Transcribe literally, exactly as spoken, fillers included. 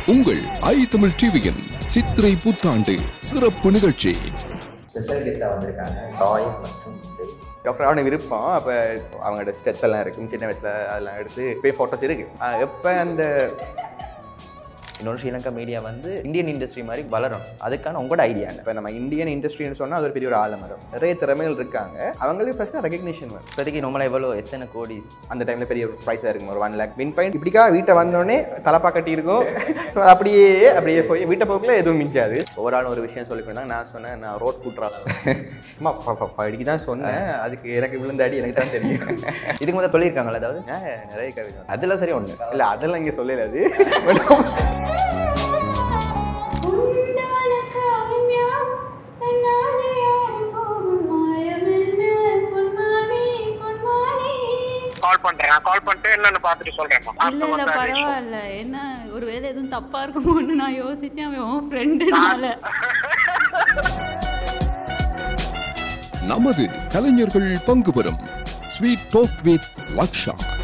உங்கள் ஐ தமிழ் டிவியின் சித்திரை புத்தாண்டு சிறப்பு நிகழ்ச்சி. ஸ்பெஷல் கெஸ்டாக வந்திருக்காங்க டாய் மற்றும் டாக்டர் அவனை விருப்பம். அப்போ அவங்களோட ஸ்டெத்தெல்லாம் இருக்கும், சின்ன வயசில் அதெல்லாம் எடுத்து போய் ஃபோட்டோஸ் இருக்குது. எப்போ அந்த இன்னொரு ஸ்ரீலங்கா மீடியா வந்து இந்தியன் இண்டஸ்ட்ரி மாதிரி வளரும், அதுக்கான உங்களோட ஐடியா? இப்போ நம்ம இந்தியன் இண்டஸ்ட்ரின்னு சொன்னால் அது ஒரு பெரிய ஒரு ஆலமரம், நிறைய திறமைகள் இருக்காங்க. அவங்களுக்கு ஃபர்ஸ்ட் ரெகக்னிஷன் வேணும். இப்போதைக்கு நம்மளை எவ்வளோ எத்தனை கோடி அந்த டைமில் பெரிய ப்ரைஸாக இருக்கும், ஒரு ஒன் லேக் வின் பாயிண்ட். இப்படிக்கா வீட்டை வந்தோடனே தலப்பா கட்டியிருக்கோம். ஸோ அப்படியே அப்படியே போய் வீட்டை போக்கில் எதுவும் மிஞ்சாது. ஒவ்வொரு ஒரு விஷயம் சொல்லிக்கணும். நான் சொன்னேன், நான் ரோட் கூட்டுறாங்க அம்மா படிக்க தான் சொன்னேன், அதுக்கு எனக்கு விழுந்த அடி எனக்கு தான் தெரியும். இதுக்கு முதல் சொல்லியிருக்காங்களா? அதாவது நிறைய கவிதை அதெல்லாம் சரி ஒன்று இல்லை, அதெல்லாம் இங்கே சொல்லல. அது கால் பண்றேன், கால் பண்ணிட்டு என்னன்னு பார்த்துட்டு சொல்றேன். இல்ல இல்ல பரவாயில்ல, என்ன ஒருவேளை எதுவும் தப்பா இருக்குமோன்னு நான் யோசிச்சேன். அவன் உன் ஃப்ரெண்டுனால. நமது கலைஞர்கள் பங்கு பெறும் ஸ்வீட் டாக் வித் லக்ஷா.